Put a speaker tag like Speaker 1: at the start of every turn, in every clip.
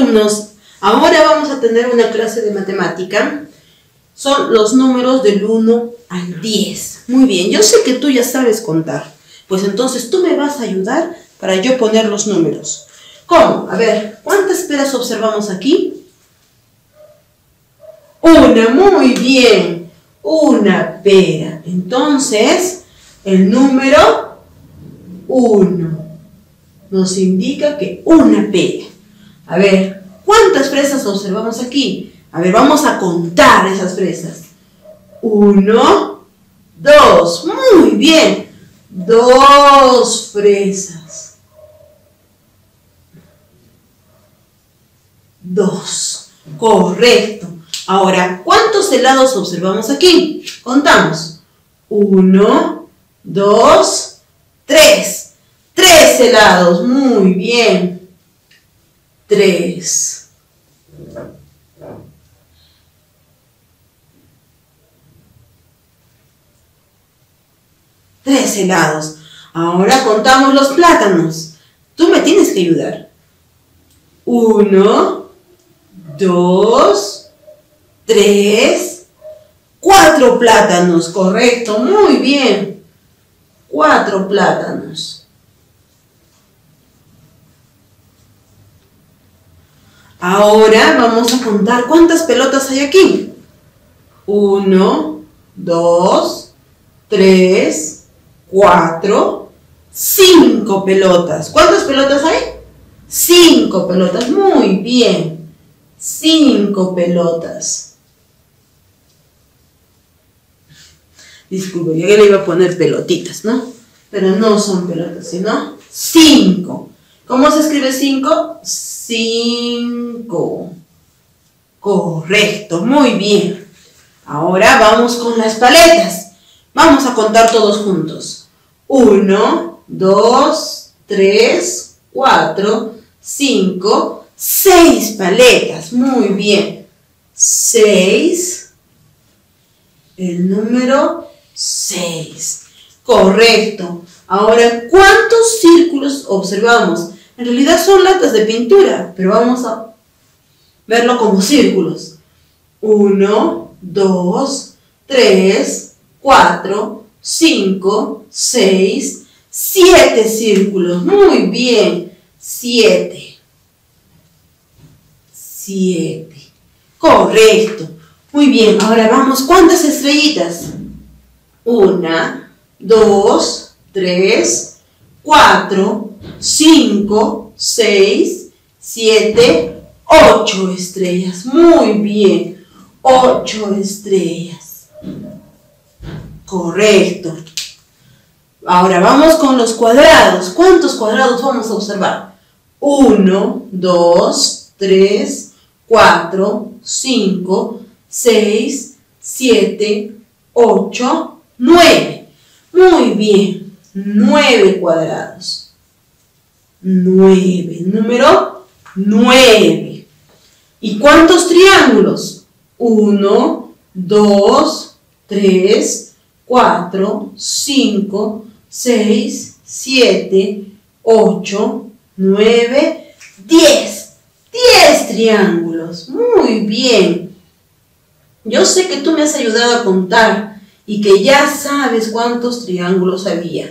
Speaker 1: alumnos, ahora vamos a tener una clase de matemática. Son los números del 1 al 10. Muy bien, yo sé que tú ya sabes contar. Pues entonces tú me vas a ayudar para yo poner los números. ¿Cómo? A ver, ¿cuántas peras observamos aquí? Una, muy bien. Una pera. Entonces, el número 1 nos indica que una pera. A ver, ¿cuántas fresas observamos aquí? A ver, vamos a contar esas fresas. 1, 2, muy bien. 2 fresas. 2, correcto. Ahora, ¿cuántos helados observamos aquí? Contamos. 1, 2, 3. 3 helados, muy bien. 3. 3 helados. Ahora contamos los plátanos. Tú me tienes que ayudar. 1, 2, 3, 4 plátanos. Correcto, muy bien. 4 plátanos. Ahora vamos a contar cuántas pelotas hay aquí. 1, 2, 3, 4, 5 pelotas. ¿Cuántas pelotas hay? 5 pelotas. Muy bien. 5 pelotas. Disculpe, yo le iba a poner pelotitas, ¿no? Pero no son pelotas, sino 5. ¿Cómo se escribe 5? 5. Correcto, muy bien. Ahora vamos con las paletas. Vamos a contar todos juntos. 1, 2, 3, 4, 5, 6 paletas. Muy bien. 6. El número 6. Correcto. Ahora, ¿cuántos círculos observamos? En realidad son latas de pintura, pero vamos a verlo como círculos. 1, 2, 3, 4, 5, 6, 7 círculos. Muy bien. 7. 7. Correcto. Muy bien. Ahora vamos. ¿Cuántas estrellitas? 1, 2, 3, 4, 5, 6, 7, 8 estrellas. Muy bien. 8 estrellas. Correcto. Ahora vamos con los cuadrados. ¿Cuántos cuadrados vamos a observar? 1, 2, 3, 4, 5, 6, 7, 8, 9. Muy bien. 9 cuadrados. 9. Número 9. ¿Y cuántos triángulos? 1, 2, 3, 4, 5, 6, 7, 8, 9, 10. 10 triángulos. Muy bien. Yo sé que tú me has ayudado a contar y que ya sabes cuántos triángulos había.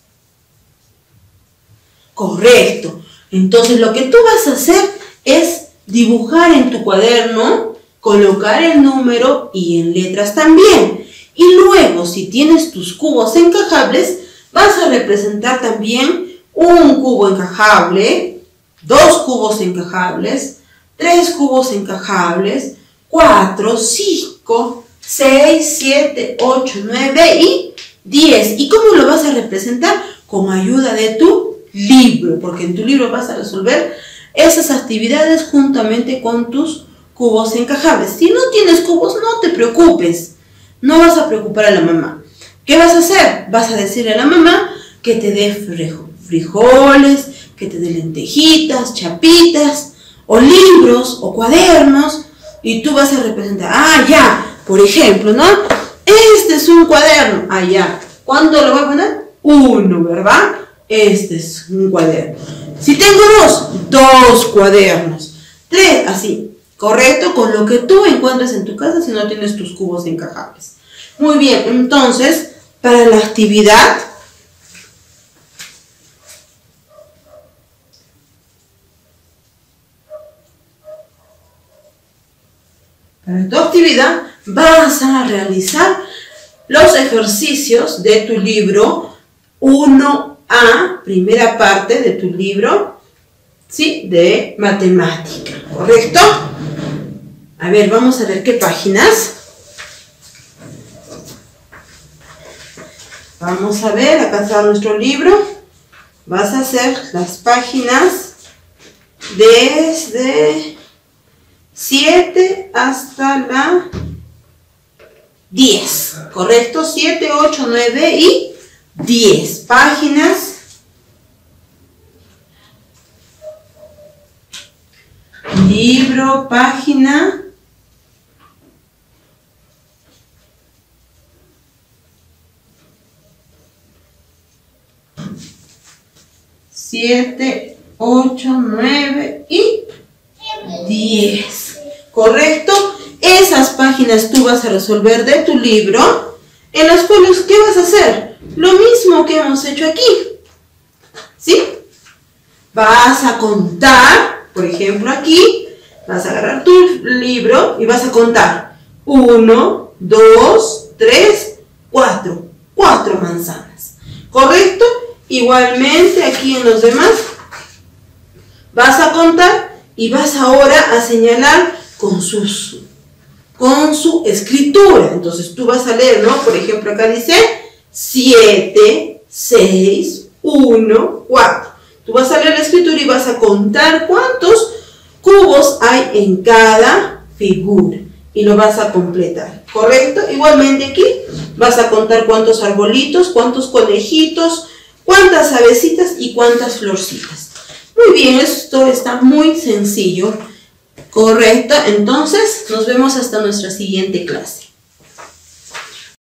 Speaker 1: Correcto. Entonces lo que tú vas a hacer es dibujar en tu cuaderno, colocar el número y en letras también. Y luego, si tienes tus cubos encajables, vas a representar también un cubo encajable, 2 cubos encajables, 3 cubos encajables, 4, 5, 6, 7, 8, 9 y 10. ¿Y cómo lo vas a representar? Con ayuda de tu libro, porque en tu libro vas a resolver esas actividades juntamente con tus cubos encajables. Si no tienes cubos, no te preocupes. No vas a preocupar a la mamá. ¿Qué vas a hacer? Vas a decirle a la mamá que te dé frijoles, que te dé lentejitas, chapitas, o libros, o cuadernos, y tú vas a representar. Ah, ya, por ejemplo, ¿no? Este es un cuaderno. Ah, ya. ¿Cuánto lo voy a poner? 1, ¿verdad? Este es un cuaderno. Si tengo 2 cuadernos. 3, así, correcto, con lo que tú encuentres en tu casa si no tienes tus cubos encajables. Muy bien, entonces, para la actividad, vas a realizar los ejercicios de tu libro 1A, primera parte de tu libro, ¿sí? De matemática, ¿correcto? A ver, vamos a ver qué páginas. Vamos a ver, acá está nuestro libro. Vas a hacer las páginas desde 7 hasta la 10, ¿correcto? 7, 8, 9 y 10 páginas. Libro, página 7, 8, 9 y 10. ¿Correcto? Esas páginas tú vas a resolver de tu libro, en las cuales, ¿qué vas a hacer? Lo mismo que hemos hecho aquí. ¿Sí? Vas a contar, por ejemplo aquí, vas a agarrar tu libro y vas a contar 1, 2, 3, 4. 4 manzanas. ¿Correcto? Igualmente aquí en los demás vas a contar y vas ahora a señalar con su escritura. Entonces tú vas a leer, ¿no? Por ejemplo, acá dice 7, 6, 1, 4. Tú vas a leer la escritura y vas a contar cuántos cubos hay en cada figura y lo vas a completar, ¿correcto? Igualmente aquí vas a contar cuántos arbolitos, cuántos conejitos, cuántas avecitas y cuántas florcitas. Muy bien, esto está muy sencillo, ¿correcto? Entonces, nos vemos hasta nuestra siguiente clase.